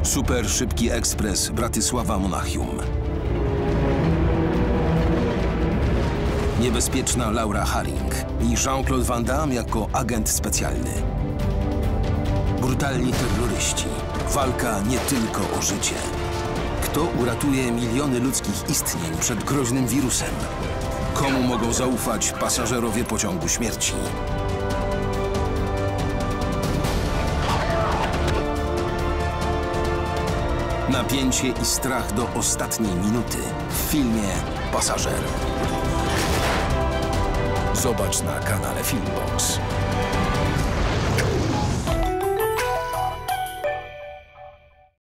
Super szybki ekspres Bratysława-Monachium. Niebezpieczna Laura Harring i Jean-Claude Van Damme jako agent specjalny. Brutalni terroryści. Walka nie tylko o życie. Kto uratuje miliony ludzkich istnień przed groźnym wirusem? Komu mogą zaufać pasażerowie pociągu śmierci? Napięcie i strach do ostatniej minuty w filmie Pasażer. Zobacz na kanale Filmbox.